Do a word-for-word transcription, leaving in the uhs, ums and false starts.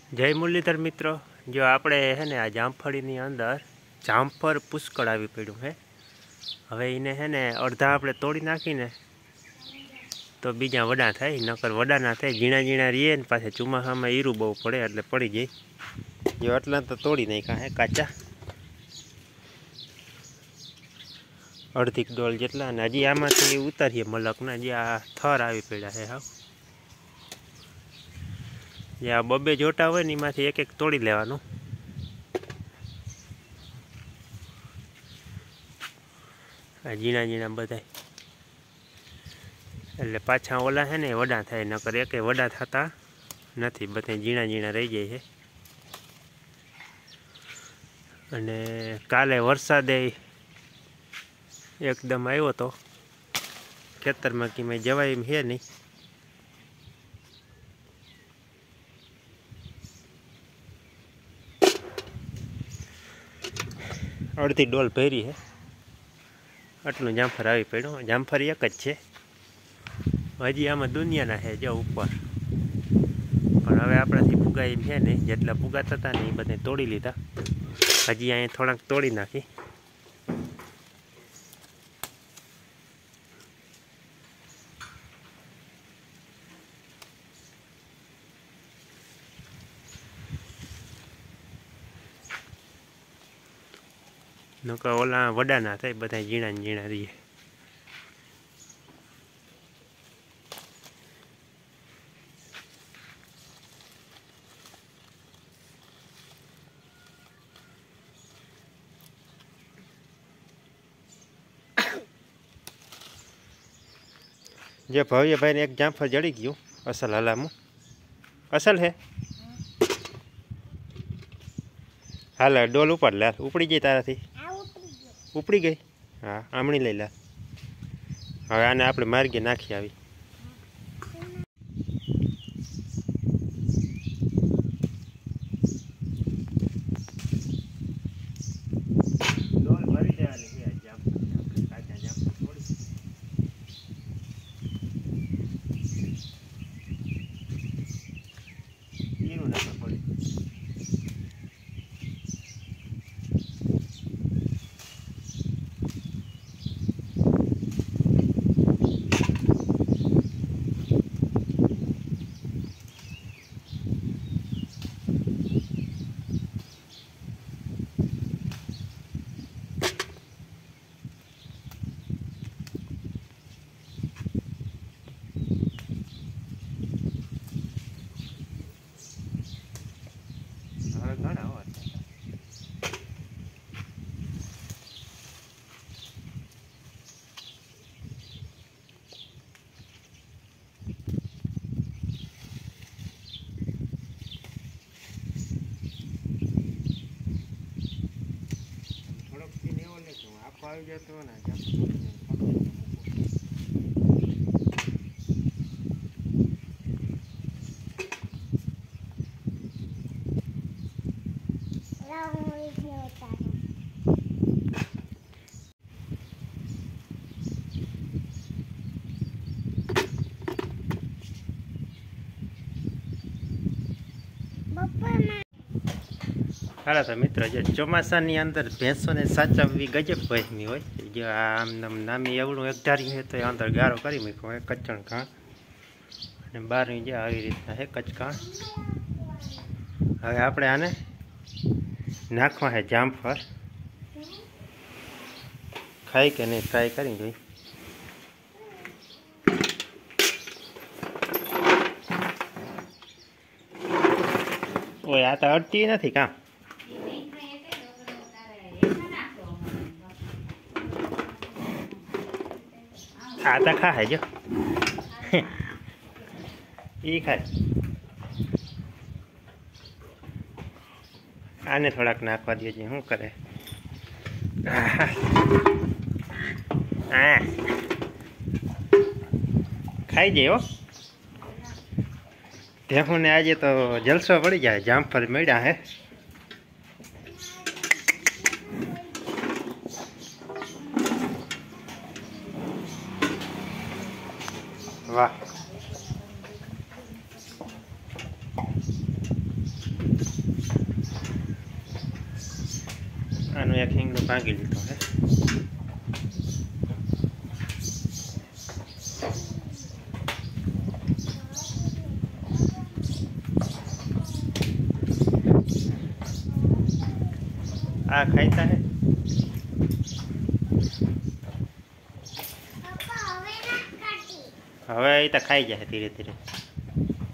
जय मुरलीधर मित्रों, जो આપણે है ने आ जामफळीની અંદર જામફળ પુષ્કળ આવી પડ્યું है। હવે એને है ने અડધા આપણે તોડી નાખીને તો બીજા વડા થાય, નકર વડા ના થાય। ઝીણા ઝીણા રીએ ને પાછા ચોમાસામાં ઈરું બહુ પડે એટલે પડી જાય। જો આટલા તો તોડી નાખ્યા હે કાચા, અડધી ડોલ જેટલા। અને હજી આમાંથી ઉતારીએ મલકના, જે આ થર આવી પડ્યા છે હાવ। જે આ બબે જોટા હોય ને એમાંથી એક એક તોડી લેવાનું। આ ઝીણા ઝીણા બધા એટલે પાછા ઓલા છે ને વડા થાય, નકર એકે વડા થતા નથી, બધા ઝીણા ઝીણા રહી જાય છે। અને કાલે વરસાદે એકદમ આવ્યો તો, ખેતરમાં કે મેં જવાય એમ છે નહીં। અડધી ડોલ ભરી છે, આટલું જામફળ આવી પડ્યું। જામફળ એક જ છે, હજી આમાં દુનિયાના છે જો ઉપર, પણ હવે આપણાથી પુગાય એમ છે નહીં। જેટલા પુગાતા હતા ને એ બધા તોડી લીધા, હજી અહીંયા થોડાક તોડી નાખી। નકર ઓલા વડા ના થાય, બધા ઝીણા ઝીણા રહીએ। જે ભવ્યભાઈ ને એક જામફળ જડી ગયું અસલ હલામું, અસલ હે હાલ ડોલ ઉપર લે, ઉપડી ગઈ તારાથી, ઉપડી ગઈ। હા આમણી લઈ લે, હવે આને આપણે માર્ગે નાખી આવી। ડોલ ભરી દેવાની છે જામફળ, કાચા જામફળ થોડી ઈરું નાખવા પડે। આવી જતો ને હારા તો મિત્ર, જે ચોમાસાની અંદર ભેંસોને સાચવવી ગજબ વહેમી હોય। જે આમ નામ નામી એવડું એક ધાર્યું છે તો એ અંદર ગારો કરી મૂક્યો હોય કચણ ઘાણ, અને બહારની જે આવી રીતના છે કચકાણ। હવે આપણે આને નાખવા છે જામફળ, ખાઈ કે નહીં ટ્રાય કરી જોઈ। ઓય આ તો અડતી નથી કામ, આ તો ખાય જો એ ખાય, આને થોડાક નાખવા દે છે, શું કરે હા ખાઈ જાય હો। દેખું ને આજે તો જલસો પડી જાય, જામફળ મળ્યા હે। વાહ। एक हिंगनो भांगी लीधो है। आ खाईता है हवे तो खाई जाए धीरे धीरे।